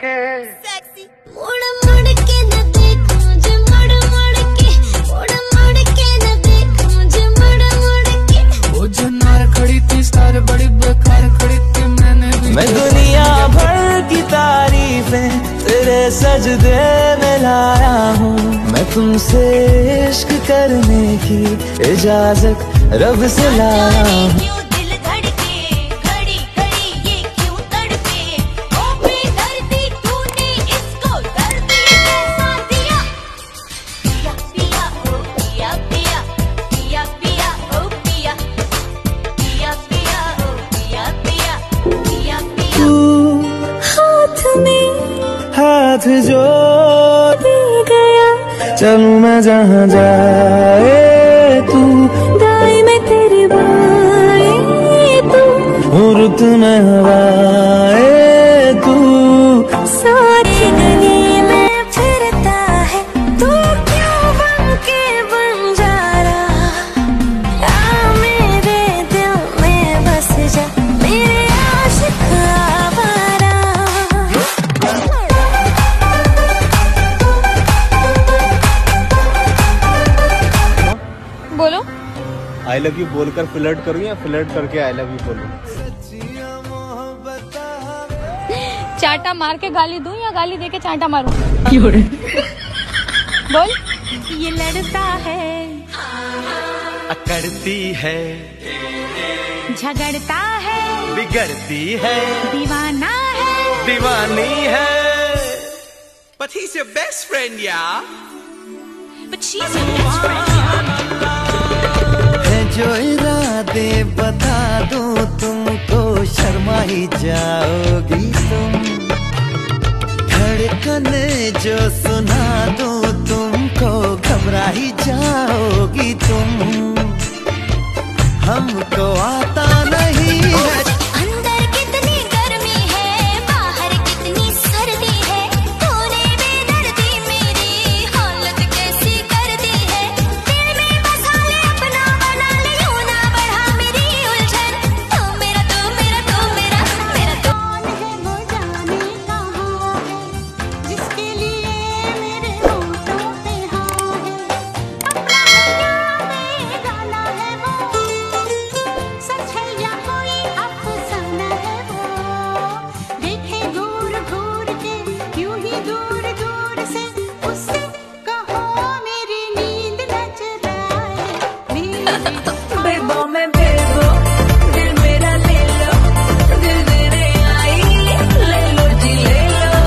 के। मुड़ मुड़ के न देख मुझे, मुड़ मुड़ के, मुड़ मुड़ के न देख मुझे, मुड़ मुड़ के। वो जो नार खड़ी थी स्टार बड़ी बेकार खड़ी थी, मैंने भी मैं दुनिया भर की तारीफें तेरे सजदे में लाया हूँ। मैं तुमसे इश्क करने की इजाजत रब से लाया हूँ। हाथ जो दे गया चलूं मैं जहाँ जाए तू, दाएं में तेरे बाएं तू, रुत में हवाए तू, साथ गली में फिरता है तू, क्यों बन के बन जा रहा। आ मेरे दिल में बस जा, मेरे आशिक आवारा। बोलो आई लव यू बोलकर फ्लर्ट करूँ या फ्लर्ट करके आई लव यू बोलूं? चाटा मार के गाली दूं या गाली दे के चाटा मारूं? बोल। ये लड़ता है, अकड़ती है, झगड़ता है, बिगड़ती है, दीवाना है, दीवानी है। But he's your best friend, yeah. but she's your best friend. जो इरादे बता दूं तुमको शर्मा ही जाओगी तुम, धड़कने जो सुना दूं तुमको घबरा ही जाओगी तुम। हमको आता नहीं है अंदर कितनी गर्मी है, बाहर कितनी सर्दी है, तूने बेदर्दी मेरी हालत कैसी कर दी है। दिल में बसा ले अपना बना ले, यूं ना बढ़ा मेरी उलझन। तू मेरा तू मेरा तू मेरा मेरा तू। कौन है वो जाने कहाँ है, जिसके लिए मेरे होठों पे हाँ है। अपना है में गाना है वो, सच है या कोई अफसाना है वो। देखे घूर घूर के यूं ही दूर दूर से, उससे कहो मेरी नींद न चुराए बेबो में बेबो, दिल मेरा ले लो, दिल मेरे आई ले लो जी ले लो।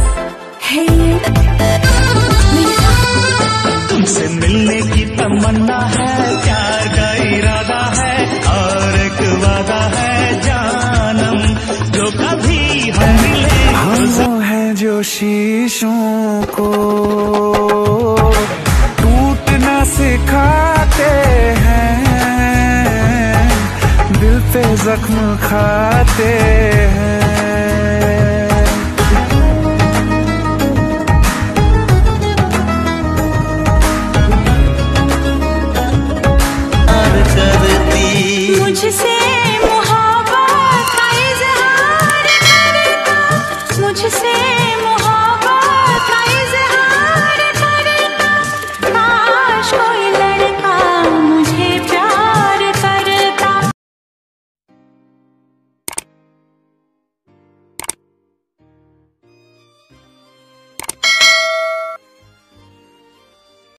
तुमसे मिलने की तमन्ना है, प्यार का इरादा है और एक वादा है जानम, जो कभी हम मिले। हम हैं जो शीशों को टूटना सिखाते हैं, दिल पे जख्म खाते हैं।